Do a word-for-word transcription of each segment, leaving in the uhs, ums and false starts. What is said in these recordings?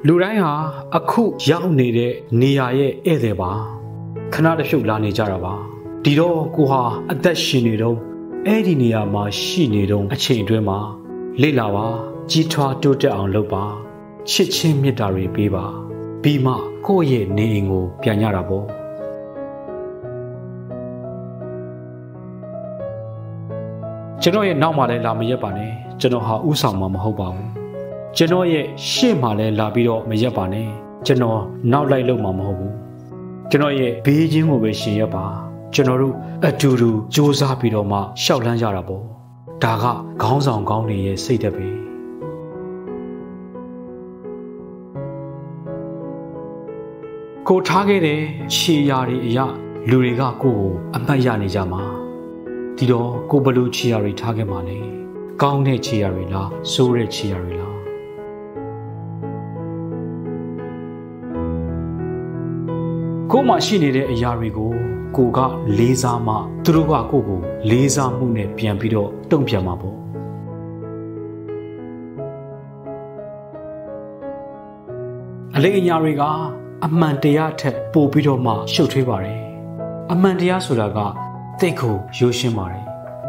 လူတိုင်းဟာအခုရောက်နေတဲ့နေရာရဲ့ဧည့်သည်ပါခဏတစ်ဖြုတ်လာနေကြတာပါဒီတော့ကိုဟာအသက်ရှင်နေတော့အဲ့ဒီနေရာမှာရှိနေတော့အချိန်အတွင်းမှာလေ့လာပါကြီးထွားတိုးတက်အောင်လုပ်ပါချစ်ချင်းမေတ္တာတွေပေးပါပြီးမှကိုယ့်ရဲ့နေအိမ်ကိုပြန်ရတာပေါ့ကျွန်တော်ရဲ့နောက်မှာလည်းလာမရက်ပါနဲ့ကျွန်တော်ဟာဥဆောင်မှာမဟုတ်ပါဘူးကျွန်တော်ရဲ့ရှေ့မှာလည်းလာပြီးတော့မရက်ပါနဲ့ကျွန်တော်နောက်လိုက်လို့မှာမဟုတ်ဘူးကျွန်တော်ရဲ့ဘေးချင်းကိုပဲရှင်ရက်ပါကျွန်တော်တို့အတူတူစူးစမ်းပြီးတော့မှရှောက်လန်းကြတာပေါ့ဒါကခေါင်းဆောင်ကောင်းတွေရဲ့စိတ်ဓာတ်ပဲကိုထားခဲ့တဲ့ခြေရာတွေအရာလူတွေကကိုကိုအမှတ်ရနေကြမှာဒီတော့ကိုဘလူခြေရာတွေထားခဲ့မှာလေကောင်းတဲ့ခြေရာတွေလားဆိုးတဲ့ခြေရာတွေလားကိုမှရှိနေတဲ့အရာတွေကိုကိုကလေးစားမှသူတို့ကကိုကိုလေးစားမှုနဲ့ပြန်ပြီးတော့တုံ့ပြန်မှာပေါ့အလေးအညာတွေကအမှန်တရားထက်ပိုပြီးတော့မှရှုပ်ထွေးပါတယ်အမှန်တရားဆိုတာကသိကိုရိုးရှင်းပါတယ်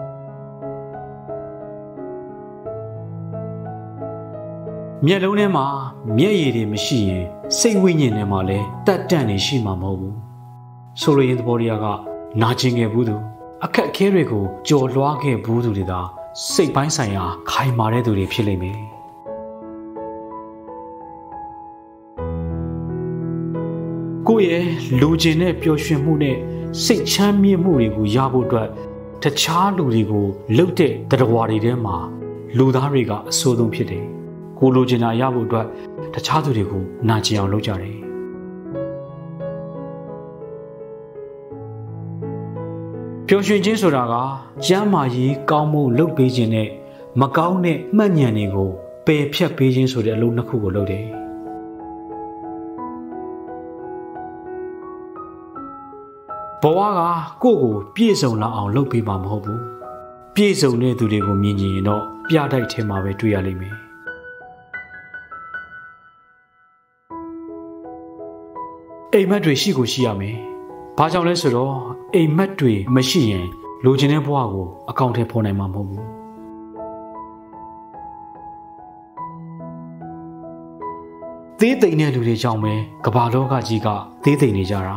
မျက်လုံးထဲမှာမျက်ရည်တွေမရှိရင်စိတ်ဝိညာဉ်ထဲမှာလည်းတတ်တန့်နေရှိမှာမဟုတ်ဘူးဆိုလိုရင်းသဘောတရားကနာကျင်ခဲ့ဘူးသူအခက်အခဲတွေကိုကြော်လွှားခဲ့ဘူးသူတွေသာစိတ်ပိုင်းဆိုင်ရာခိုင်မာတဲ့သူတွေဖြစ်လိမ့်မယ်ကိုယ့်ရဲ့လူကျင်တဲ့ပျော်ရွှင်မှုနဲ့စိတ်ချမ်းမြေ့မှုတွေကိုရဖို့အတွက်တခြားလူတွေကိုလှုပ်တဲ့တရားဝါတွေထဲမှာလူသားတွေကအဆိုးဆုံးဖြစ်တယ်ကိုလိုချင်တာရဖို့အတွက်တခြားသူတွေကိုနာကျင်အောင်လုပ်ကြတယ်ပျော်ရွှင်ခြင်းဆိုတာကကျမ်းမာရေးကောင်းမှုလုပ်ပေးခြင်းနဲ့မကောင်းတဲ့မှတ်ဉာဏ်တွေကိုပယ်ဖြတ်ပေးခြင်းဆိုတဲ့အလုပ်နှစ်ခုကိုလုပ်တယ်ဘဝကကိုယ့်ကိုပြည့်စုံလာအောင်လုပ်ပေးမှာမဟုတ်ဘူးပြည့်စုံတဲ့သူတွေကိုမြင်ကြရင်တော့ပြတိုက်ထဲမှာပဲတွေ့ရလိမ့်မယ်အိမ်မက်တွေရှိကိုရှိရမယ်ဘာကြောင့်လဲဆိုတော့အိမ်မက်တွေမရှိရင်လိုချင်တဲ့ဘဝကိုအကောင့်ထဲပေါ်နိုင်မှာမဟုတ်ဘူးသေးသိမ်တဲ့လူတွေကြောင့်ပဲကမ္ဘာလောကကြီးကသေးသိမ်နေကြတာ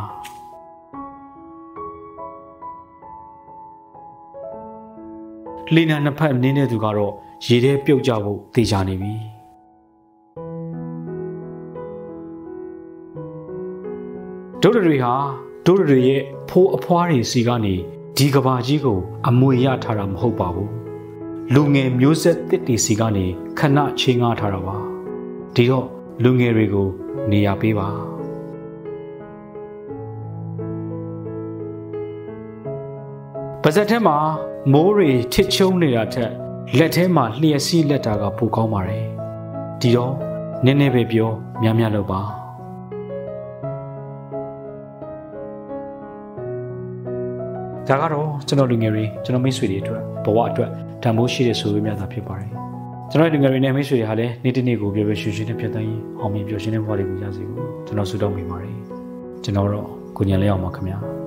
လင်းနာနှစ်ဖက်နင်းတဲ့သူကတော့ရေထဲပြုတ်ကြဖို့သေချာနေပြီဒုဒတွေဟာဒုဒတွေရဲ့ဖိုးအဖွားတွေစီကနေဒီကဘာကြီးကိုအမွေရထားတာမဟုတ်ပါဘူးလူငယ်မျိုးဆက်တစ်တွေစီကနေခဏချင်းငားထားတာပါဒီတော့လူငယ်တွေကိုနေရာပေးပါပါဇက်ထဲမှာမိုးတွေထစ်ချုံနေတာထက်လက်ထဲမှာလျှက်စီးလက်တာကပိုကောင်းပါတယ်ဒီတော့နည်းနည်းပဲပြောများများလုပ်ပါဒါကတော့ကျွန်တော်လူငယ်တွေကျွန်တော်မိတ်ဆွေတွေအတွက်ဘဝအတွက်တန်ဖိုးရှိတဲ့ဆိုပေမဲ့သာဖြစ်ပါတယ်ကျွန်တော်လူငယ်တွေနဲ့မိတ်ဆွေတွေဟာလည်းနေ့တစ်နေ့ကိုပြောပြောရွှင်ရွှင်နဲ့ဖြစ်တိုင်းအောင်မြင်ပျော်ရွှင်တဲ့ဘဝတွေကိုရစေဖို့ကျွန်တော်ဆုတောင်းပေးပါတယ်ကျွန်တော်တော့ကိုညံလေးအောင်ပါခင်ဗျာ